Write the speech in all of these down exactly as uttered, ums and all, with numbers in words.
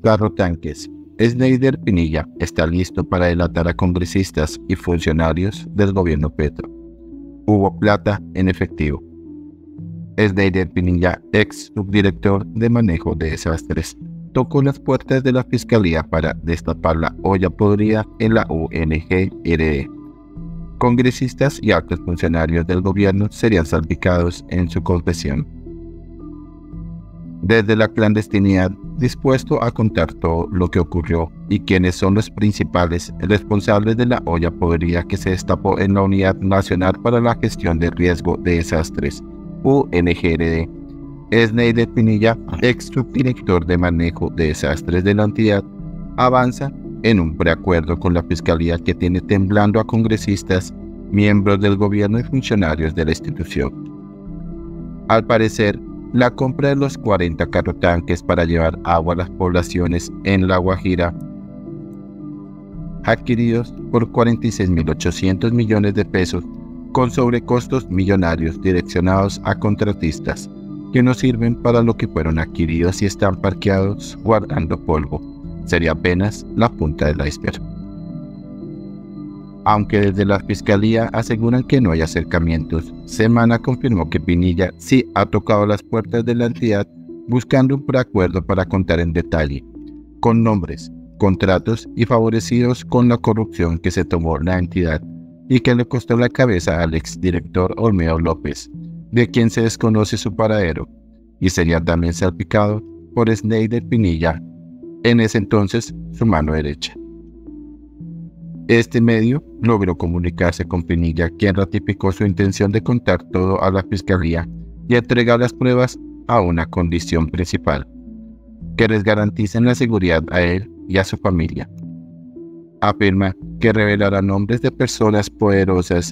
Carro tanques. Snyder Pinilla está listo para delatar a congresistas y funcionarios del gobierno Petro. Hubo plata en efectivo. Snyder Pinilla, ex subdirector de manejo de desastres, tocó las puertas de la fiscalía para destapar la olla podrida en la U N G R E. Congresistas y altos funcionarios del gobierno serían salpicados en su confesión. Desde la clandestinidad, dispuesto a contar todo lo que ocurrió y quiénes son los principales responsables de la olla podrida que se destapó en la Unidad Nacional para la Gestión de Riesgo de Desastres, U N G R D, Snyder Pinilla, ex subdirector de manejo de desastres de la entidad, avanza en un preacuerdo con la fiscalía que tiene temblando a congresistas, miembros del gobierno y funcionarios de la institución. Al parecer, la compra de los cuarenta carrotanques para llevar agua a las poblaciones en La Guajira, adquiridos por cuarenta y seis mil ochocientos millones de pesos, con sobrecostos millonarios direccionados a contratistas que no sirven para lo que fueron adquiridos y están parqueados guardando polvo, sería apenas la punta del iceberg. Aunque desde la fiscalía aseguran que no hay acercamientos, Semana confirmó que Pinilla sí ha tocado las puertas de la entidad buscando un preacuerdo para contar en detalle, con nombres, contratos y favorecidos con la corrupción que se tomó la entidad y que le costó la cabeza al exdirector Olmedo López, de quien se desconoce su paradero, y sería también salpicado por Snyder Pinilla, en ese entonces su mano derecha. Este medio logró comunicarse con Pinilla, quien ratificó su intención de contar todo a la fiscalía y entregar las pruebas a una condición principal, que les garanticen la seguridad a él y a su familia. Afirma que revelará nombres de personas poderosas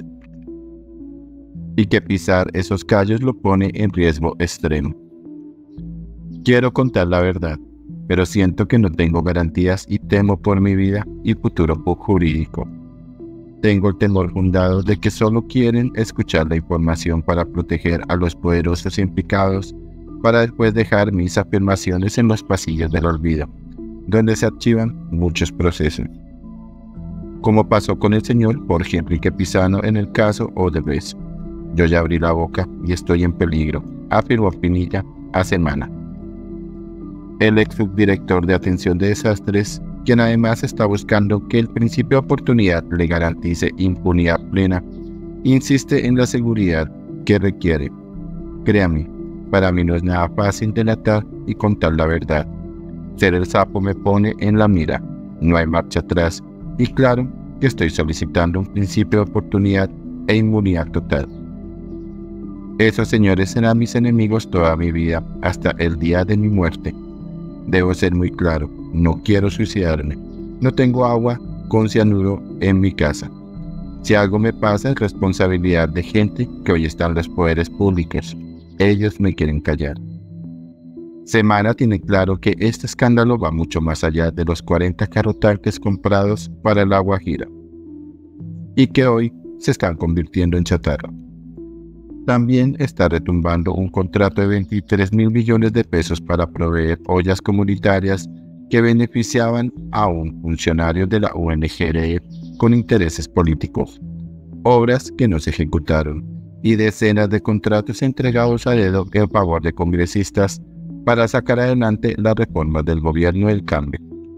y que pisar esos callos lo pone en riesgo extremo. Quiero contar la verdad, pero siento que no tengo garantías y temo por mi vida y futuro jurídico. Tengo el temor fundado de que solo quieren escuchar la información para proteger a los poderosos implicados, para después dejar mis afirmaciones en los pasillos del olvido, donde se archivan muchos procesos. Como pasó con el señor Jorge Enrique Pizano en el caso Odebrecht. Yo ya abrí la boca y estoy en peligro, afirmó Pinilla a Semana. El ex subdirector de Atención de Desastres, quien además está buscando que el principio de oportunidad le garantice impunidad plena, insiste en la seguridad que requiere. Créame, para mí no es nada fácil delatar y contar la verdad. Ser el sapo me pone en la mira, no hay marcha atrás, y claro que estoy solicitando un principio de oportunidad e inmunidad total. Esos señores serán mis enemigos toda mi vida, hasta el día de mi muerte. Debo ser muy claro, no quiero suicidarme. No tengo agua con cianuro en mi casa. Si algo me pasa es responsabilidad de gente que hoy está en los poderes públicos. Ellos me quieren callar. Semana tiene claro que este escándalo va mucho más allá de los cuarenta carrotanques comprados para La Guajira y que hoy se están convirtiendo en chatarra. También está retumbando un contrato de veintitrés mil millones de pesos para proveer ollas comunitarias que beneficiaban a un funcionario de la U N G R E con intereses políticos, obras que no se ejecutaron y decenas de contratos entregados a dedo en favor de congresistas para sacar adelante las reformas del gobierno del cambio.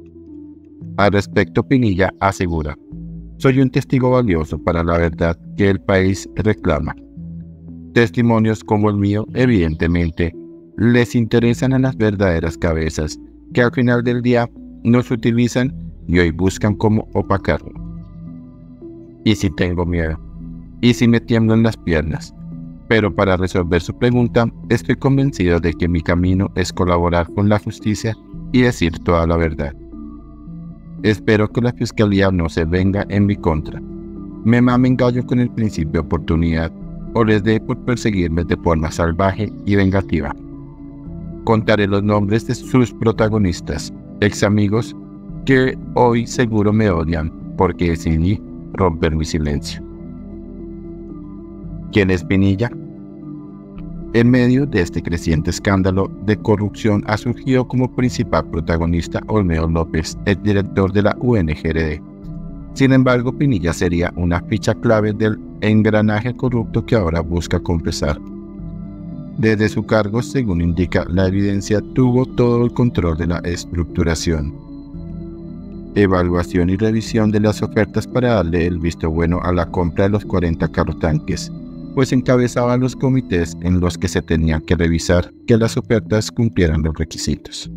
Al respecto, Pinilla asegura: soy un testigo valioso para la verdad que el país reclama. Testimonios como el mío, evidentemente, les interesan a las verdaderas cabezas que al final del día nos utilizan y hoy buscan cómo opacarlo. Y si tengo miedo, y si me tiemblan las piernas, pero para resolver su pregunta, estoy convencido de que mi camino es colaborar con la justicia y decir toda la verdad. Espero que la fiscalía no se venga en mi contra, me mamen gallo con el principio de oportunidad o les dé por perseguirme de forma salvaje y vengativa. Contaré los nombres de sus protagonistas, ex amigos, que hoy seguro me odian porque decidí romper mi silencio. ¿Quién es Pinilla? En medio de este creciente escándalo de corrupción ha surgido como principal protagonista Olmedo López, el director de la U N G R D. Sin embargo, Pinilla sería una ficha clave del engranaje corrupto que ahora busca confesar. Desde su cargo, según indica la evidencia, tuvo todo el control de la estructuración, evaluación y revisión de las ofertas para darle el visto bueno a la compra de los cuarenta carrotanques, pues encabezaba los comités en los que se tenían que revisar que las ofertas cumplieran los requisitos.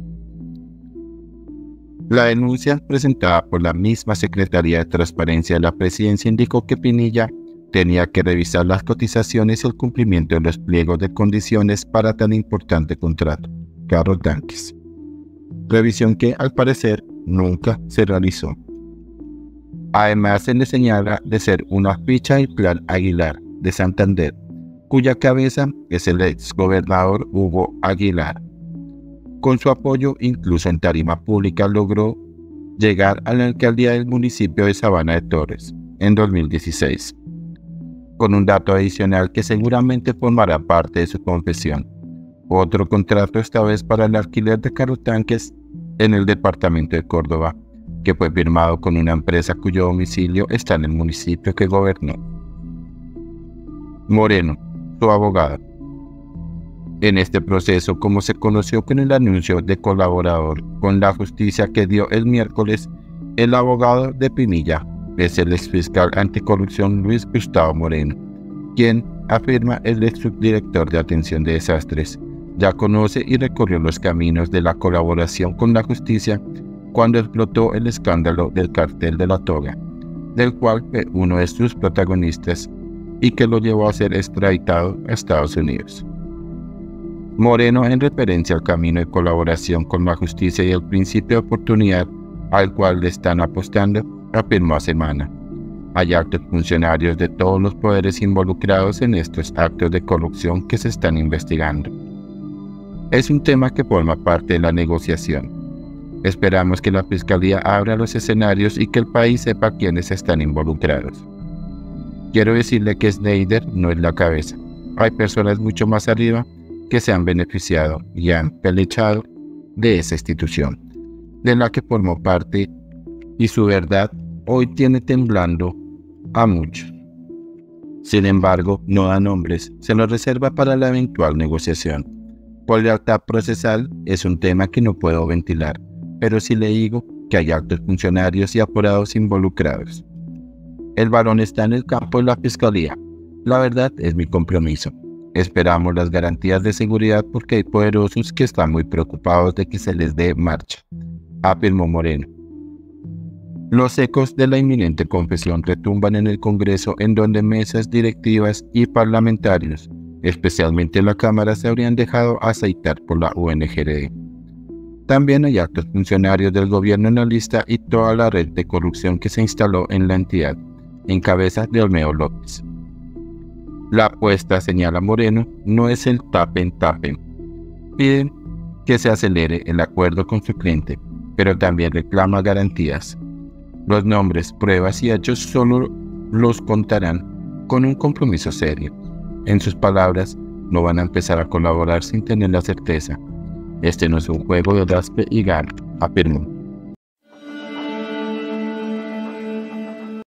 La denuncia presentada por la misma Secretaría de Transparencia de la Presidencia indicó que Pinilla tenía que revisar las cotizaciones y el cumplimiento de los pliegos de condiciones para tan importante contrato, carrotanques. Revisión que, al parecer, nunca se realizó. Además, se le señala de ser una ficha del Plan Aguilar de Santander, cuya cabeza es el exgobernador Hugo Aguilar. Con su apoyo, incluso en tarima pública, logró llegar a la alcaldía del municipio de Sabana de Torres en dos mil dieciséis, con un dato adicional que seguramente formará parte de su confesión. Otro contrato, esta vez para el alquiler de carrotanques en el departamento de Córdoba, que fue firmado con una empresa cuyo domicilio está en el municipio que gobernó. Moreno, su abogado. En este proceso, como se conoció con el anuncio de colaborador con la justicia que dio el miércoles, el abogado de Pinilla es el exfiscal anticorrupción Luis Gustavo Moreno, quien, afirma el exdirector de Atención de Desastres, ya conoce y recorrió los caminos de la colaboración con la justicia cuando explotó el escándalo del cartel de la toga, del cual fue uno de sus protagonistas y que lo llevó a ser extraditado a Estados Unidos. Moreno, en referencia al camino de colaboración con la justicia y el principio de oportunidad al cual le están apostando, afirmó a Semana: hay altos funcionarios de todos los poderes involucrados en estos actos de corrupción que se están investigando. Es un tema que forma parte de la negociación. Esperamos que la Fiscalía abra los escenarios y que el país sepa quiénes están involucrados. Quiero decirle que Schneider no es la cabeza. Hay personas mucho más arriba que se han beneficiado y han pelechado de esa institución, de la que formó parte, y su verdad hoy tiene temblando a muchos. Sin embargo, no da nombres, se lo reserva para la eventual negociación. Por lealtad procesal es un tema que no puedo ventilar, pero sí le digo que hay altos funcionarios y apurados involucrados. El balón está en el campo de la Fiscalía. La verdad es mi compromiso. Esperamos las garantías de seguridad porque hay poderosos que están muy preocupados de que se les dé marcha, afirmó Moreno. Los ecos de la inminente confesión retumban en el Congreso, en donde mesas directivas y parlamentarios, especialmente en la Cámara, se habrían dejado aceitar por la U N G R D. También hay altos funcionarios del gobierno en la lista y toda la red de corrupción que se instaló en la entidad, en cabeza de Olmedo López. La apuesta, señala Moreno, no es el tapen-tapen. Piden que se acelere el acuerdo con su cliente, pero también reclama garantías. Los nombres, pruebas y hechos solo los contarán con un compromiso serio. En sus palabras, no van a empezar a colaborar sin tener la certeza. Este no es un juego de raspe y gana, afirmó.